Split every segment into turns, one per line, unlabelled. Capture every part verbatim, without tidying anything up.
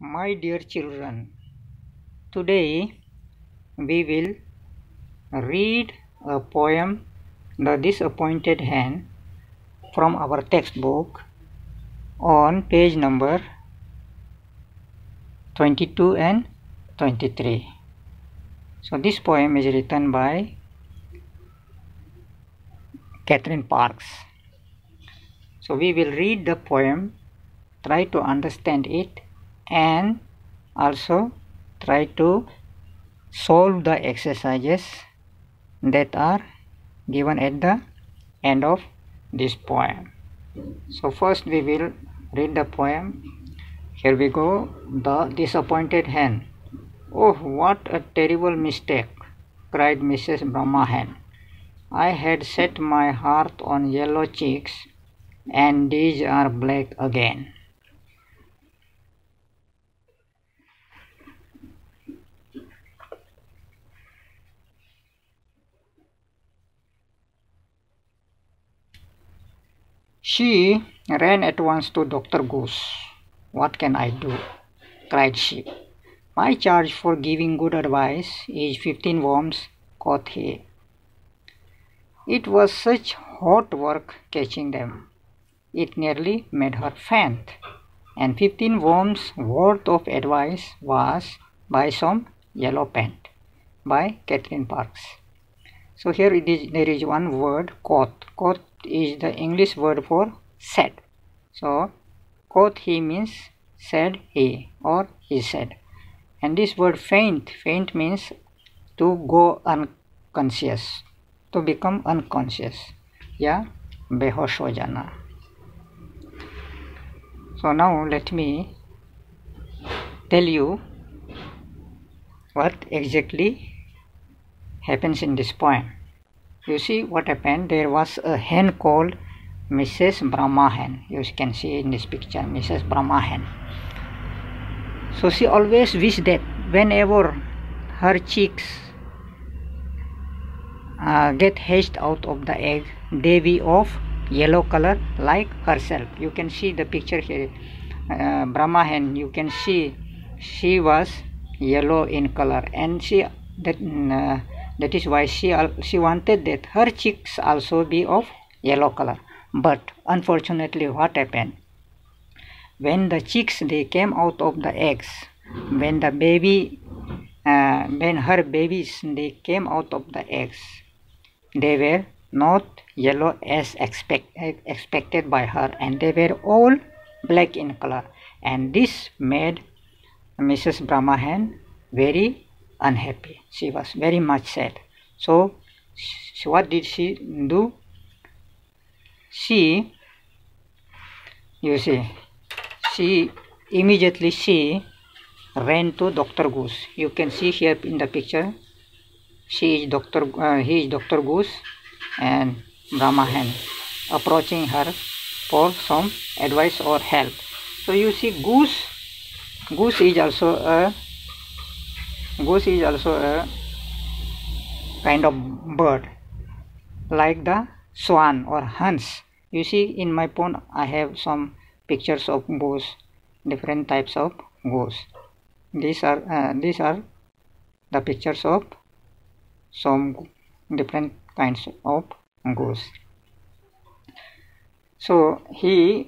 My dear children, today we will read a poem, The Disappointed Hen, from our textbook on page number twenty-two and twenty-three. So this poem is written by Catherine Parks. So we will read the poem, try to understand it, and also try to solve the exercises that are given at the end of this poem. So first we will read the poem. Here we go. The Disappointed Hen. Oh, what a terrible mistake, cried Missus Brahma Hen. I had set my heart on yellow chicks, and these are black again. She ran at once to Doctor Goose. What can I do? Cried she. My charge for giving good advice is fifteen worms, quoth he. It was such hot work catching them. It nearly made her faint, and fifteen worms worth of advice was by some yellow paint, by Catherine Parks. So here it is, there is one word, quoth. Quoth is the English word for said. So quoth he means said he or he said. And this word faint, faint means to go unconscious, to become unconscious, या बेहोश हो जाना. So now let me tell you what exactly happens in this poem. You see what happened? There was a hen called Missus Brahma Hen. You can see in this picture, Missus Brahma Hen. So she always wished that whenever her chicks uh, get hatched out of the egg, they be of yellow color like herself. You can see the picture here. Uh, Brahma Hen, you can see she was yellow in color, and she that uh, that is why she she wanted that her chicks also be of yellow color. But unfortunately, what happened? When the chicks they came out of the eggs, when the baby, uh, when her babies they came out of the eggs, they were not yellow as expect, expected by her, and they were all black in color, and this made Missus Brahma Hen very unhappy. She was very much sad. So she, what did she do? She, you see, she immediately she ran to Doctor Goose. You can see here in the picture. She is Doctor. Uh, he is Doctor Goose, and Brahma Hen approaching her for some advice or help. So you see, goose. Goose is also a goose is also a kind of bird, like the swan or hunts. You see, in my phone I have some pictures of goose, different types of goose. These are uh, these are the pictures of some different kinds of goose. So he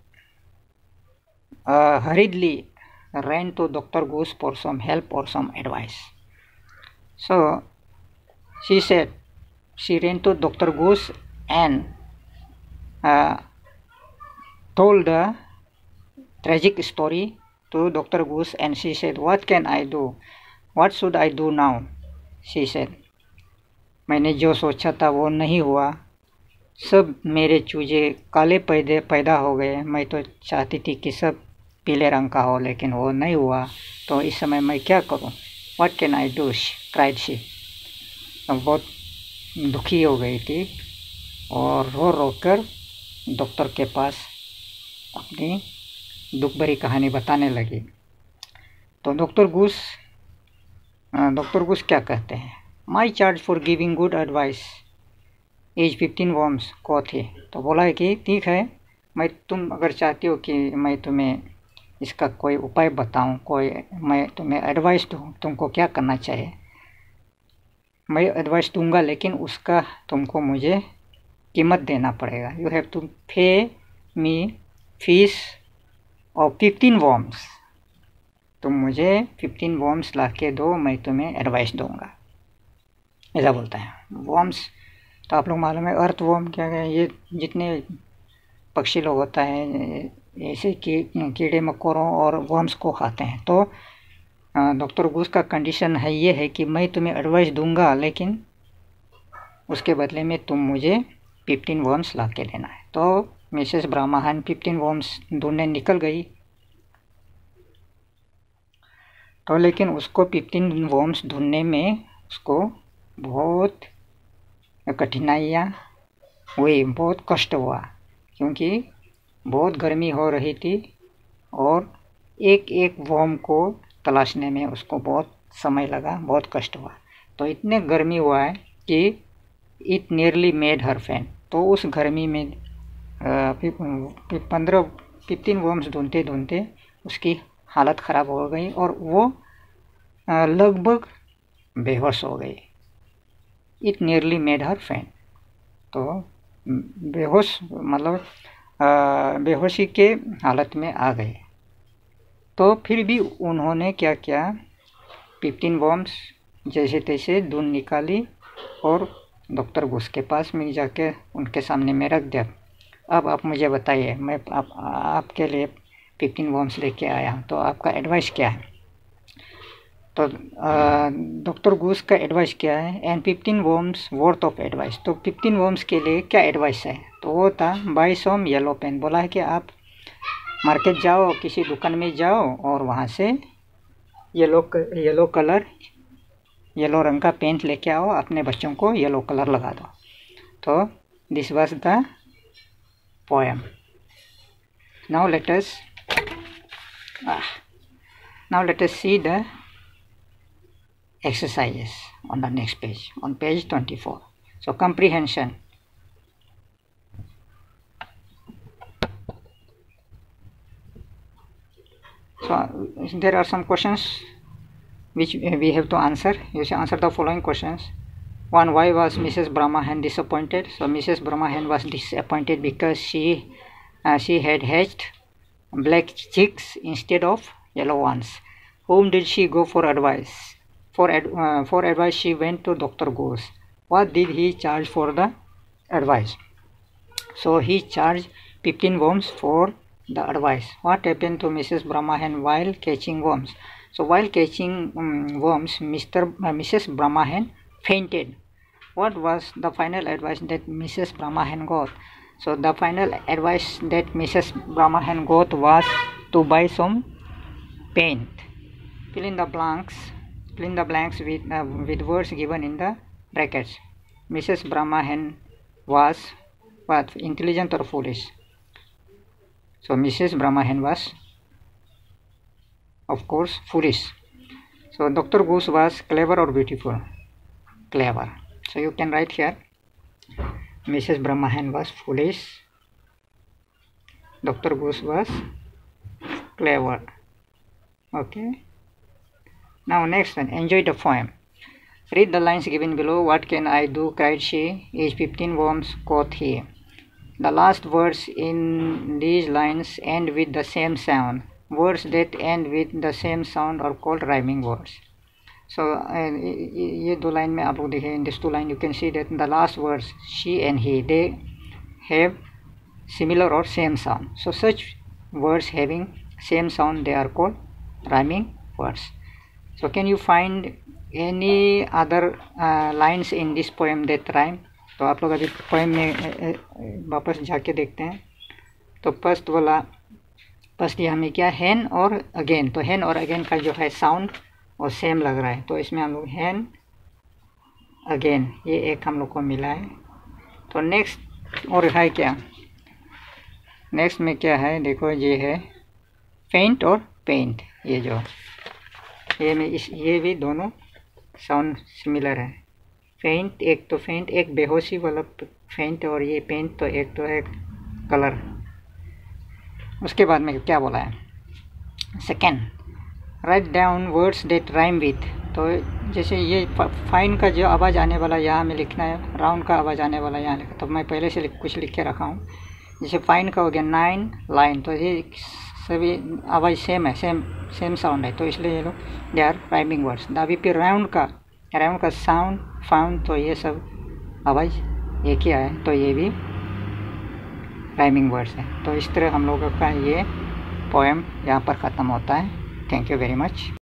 uh, hurriedly ran to Doctor Goose for some help or some advice. So she said, she ran to Doctor Goose and uh, told the tragic story to Doctor Goose, and she said, what can I do? What should I do now? She said, मैंने जो सोचा था वो नहीं हुआ. सब मेरे चूजे काले पैदे पैदा हो गए. मैं तो चाहती थी कि सब पीले रंग का हो, लेकिन वो नहीं हुआ. तो इस समय मैं क्या करूं? What can I do? cried she. बहुत दुखी हो गई थी और रो रो कर डॉक्टर के पास अपनी दुख भरी कहानी बताने लगी. तो डॉक्टर गूस डॉक्टर गूस क्या कहते हैं? My charge for giving good advice is fifteen worms, quoth he. तो बोला है कि ठीक है, मैं तुम अगर चाहती हो कि मैं तुम्हें इसका कोई उपाय बताऊं, कोई मैं तुम्हें एडवाइस दूं, तुमको क्या करना चाहिए। मैं एडवाइस दूंगा लेकिन उसका तुमको मुझे कीमत देना पड़ेगा। You have to pay me fees और फिफ्टीन वॉर्म्स। तुम मुझे फिफ्टीन वॉर्म्स ला के दो, मैं तुम्हें एडवाइस दूंगा, ऐसा बोलता है। वॉर्म्स तो आप लोग मालूम है, अर्थ वॉर्म क्या है, ये जितने पक्षी लोग होता है ऐसे की कीड़े मकोड़ों और वॉर्म्स को खाते हैं। तो डॉक्टर गूस का कंडीशन है ये है कि मैं तुम्हें एडवाइस दूंगा लेकिन उसके बदले में तुम मुझे फिफ्टीन वॉर्म्स ला के देना है। तो मिसेस ब्राह्मण फिफ्टीन वॉर्म्स ढूंढने निकल गई। तो लेकिन उसको फिफ्टीन वॉर्म्स ढूंढने में उसको बहुत कठिनाइयाँ हुई, बहुत कष्ट हुआ, क्योंकि बहुत गर्मी हो रही थी और एक एक वॉर्म को तलाशने में उसको बहुत समय लगा, बहुत कष्ट हुआ। तो इतने गर्मी हुआ है कि इट नियरली मेड हर फेंट। तो उस गर्मी में पंद्रह फिफ्टीन वॉर्म्स ढूंढते ढूंढते उसकी हालत ख़राब हो गई और वो लगभग बेहोश हो गई। इट नियरली मेड हर फेंट। तो बेहोश मतलब बेहोशी के हालत में आ गए। तो फिर भी उन्होंने क्या किया, फिफ्टीन वॉर्म्स जैसे तैसे ढूंढ निकाली और डॉक्टर गूस के पास में जाके उनके सामने में रख दिया। अब आप मुझे बताइए, मैं आप, आपके लिए फिफ्टीन वॉर्म्स लेके आया हूँ, तो आपका एडवाइस क्या है। तो डॉक्टर गूस का एडवाइस क्या है, and fifteen worms worth of advice. तो फिफ्टीन वॉर्म्स के लिए क्या एडवाइस है, तो वो था बाय सम येलो पेन। बोला है कि आप मार्केट जाओ, किसी दुकान में जाओ और वहाँ से येलो येलो कलर येलो रंग का पेंट लेके आओ, अपने बच्चों को येलो कलर लगा दो। तो this was the poem. Now let us now let us see the exercises on the next page, on page twenty-four. So comprehension. So there are some questions which we have to answer. You should answer the following questions. One, why was Missus Brahmahen disappointed? So Missus Brahmahen was disappointed because she uh, she had hatched black chicks instead of yellow ones. Whom did she go for advice? For, ad, uh, for advice she went to Doctor Goose. What did he charge for the advice? So he charged fifteen worms for the advice. What happened to Missus Brahmahen while catching worms? So while catching um, worms, Mister Uh, Missus Brahmahen fainted. What was the final advice that Missus Brahmahen got? So the final advice that Missus Brahmahen got was to buy some paint. Fill in the blanks. Fill in the blanks with uh, with words given in the brackets. Missus Brahmahen was what? Intelligent or foolish? So Missus Brahmahen was, of course, foolish. So Doctor Goose was clever or beautiful? Clever. So you can write here, Missus Brahmahen was foolish, Doctor Goose was clever. Okay. Now next one, enjoy the poem. Read the lines given below. What can I do, cried she. Is fifteen worms, quoth he. The last words in these lines end with the same sound. Words that end with the same sound are called rhyming words. So uh, ये दो line में आप लोग देखें, in this two line you can see that the last words she and he, they have similar or same sound. So such words having same sound, they are called rhyming words. So can you find any other uh, lines in this poem that rhyme? तो आप लोग अभी poem में वापस जाके देखते हैं। तो फर्स्ट वाला फर्स्ट ये हमें क्या, hen और again। तो hen और again का जो है साउंड और सेम लग रहा है, तो इसमें हम लोग hen again ये एक हम लोग को मिला है। तो नेक्स्ट और है क्या, नेक्स्ट में क्या है, देखो ये है फेंट और पेंट। ये जो ये में इस ये भी दोनों साउंड सिमिलर है। फेंट एक तो फेंट एक बेहोशी वाला फेंट और ये पेंट तो एक तो है कलर। उसके बाद में क्या बोला है, second, write down words that rhyme with. तो जैसे ये फाइन का जो आवाज़ आने वाला यहाँ हमें लिखना है, राउंड का आवाज़ आने वाला यहाँ लिखा, तो मैं पहले से लिख, कुछ लिख के रखा हूँ। जैसे फाइन का हो गया नाइन लाइन, तो ये सभी आवाज़ सेम है, सेम सेम साउंड है, तो इसलिए ये लोग दे आर राइमिंग वर्ड्स। अभी फिर राउंड का राउंड का साउंड फाउंड, तो ये सब आवाज़ एक ही आया, तो ये भी राइमिंग वर्ड्स है। तो इस तरह हम लोगों का ये पोएम यहाँ पर ख़त्म होता है। Thank you very much.